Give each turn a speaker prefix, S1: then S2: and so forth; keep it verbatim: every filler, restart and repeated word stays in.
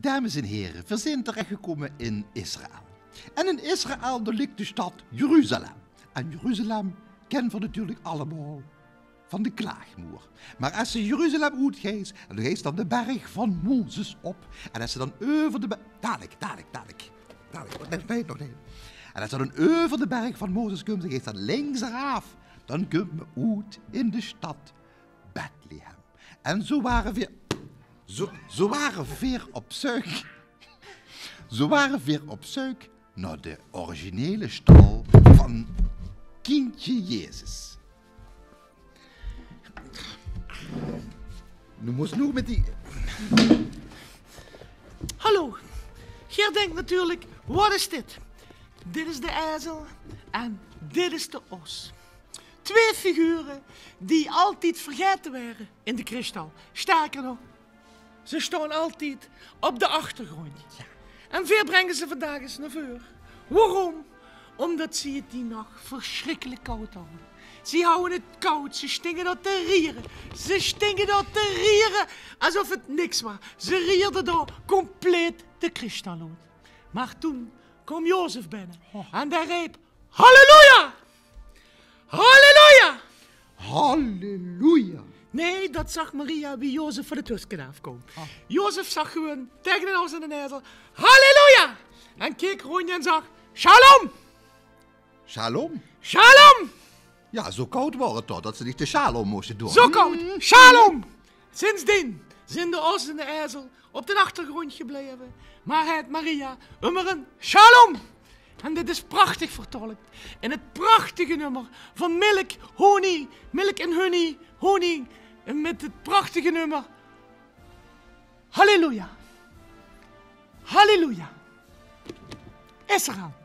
S1: dames en heren, we zijn terechtgekomen in Israël. En in Israël daar ligt de stad Jeruzalem. En Jeruzalem kennen we natuurlijk allemaal van de klaagmoer. Maar als ze Jeruzalem uitgeeft, en dan geeft dan de berg van Mozes op. En als ze dan over de berg... Dadelijk, dadelijk, dadelijk. Dadelijk, nog nee, nog nee. En als ze dan over de berg van Mozes komt, dan geeft dan links eraf. Dan komt me uit in de stad Bethlehem. En zo waren we... Zo, zo waren we weer op zoek. Zo waren we weer op zoek naar de originele stal van kindje Jezus. Nu moest nog met die...
S2: Hallo, jij denkt natuurlijk, wat is dit? Dit is de ezel en dit is de os. Twee figuren die altijd vergeten waren in de kristal. Sterker nog, ze staan altijd op de achtergrond. Ja. En veel brengen ze vandaag eens naar voren. Waarom? Omdat ze het die nog verschrikkelijk koud houden. Ze houden het koud, ze stingen dat te rieren. Ze stingen dat te rieren alsof het niks was. Ze rierden door compleet de kristal uit. Maar toen kwam Jozef binnen en daar riep: Halleluja! Halleluja!
S1: Halleluja!
S2: Nee, dat zag Maria wie Jozef voor de tusken afkomt. Oh. Jozef zag gewoon tegen de os en de ezel: Halleluja! En keek rond en zag: Shalom!
S1: Shalom?
S2: Shalom!
S1: Ja, zo koud was het toch, dat ze niet de shalom moesten doen.
S2: Zo koud! Shalom! Sindsdien zijn de os en de ezel op de achtergrond gebleven. Maar het Maria immer een shalom! En dit is prachtig vertolkt in het prachtige nummer van Milk, Honing, Milk en Honey, Honing. En met het prachtige nummer Halleluja! Halleluja! Israël.